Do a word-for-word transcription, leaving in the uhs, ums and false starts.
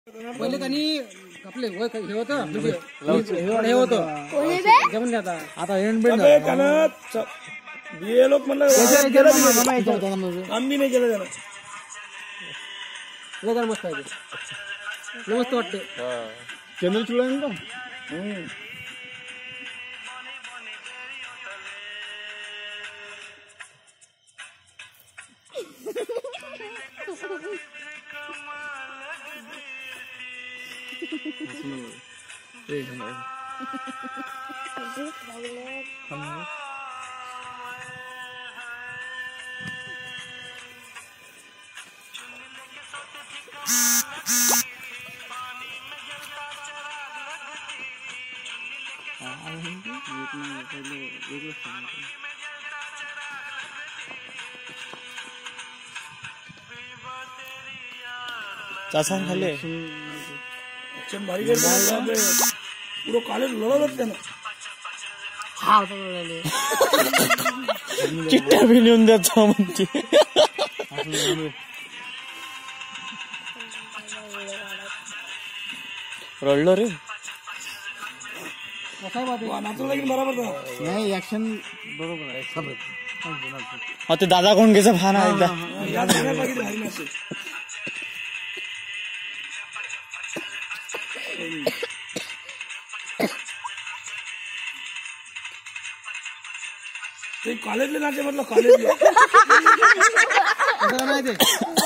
पहिले कनी आपले हे होतं हे होतं जमून आता आता एंड बेंड लोक म्हणलं आम्ही नाही केलं त्याला मस्त आहे मस्त वाटते चॅनल चुळायला का चासा खाले भारी पुरो कॉलेज लढवत त्यानं चिट्ट्या बी लिहून द्यायचा म्हणते रडलो रे बरोबर नाही ऍक्शन बरोबर आहे हा ते दादा कोण घ्यायचा फाना एकदा कॉलेजला जायचं म्हटलं कॉलेजला